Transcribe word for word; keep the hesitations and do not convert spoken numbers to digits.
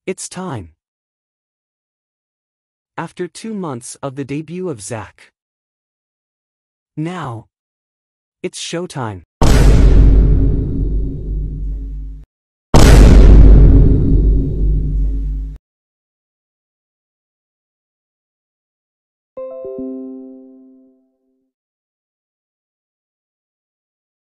It's time. After two months of the debut of Zack. Now, it's showtime.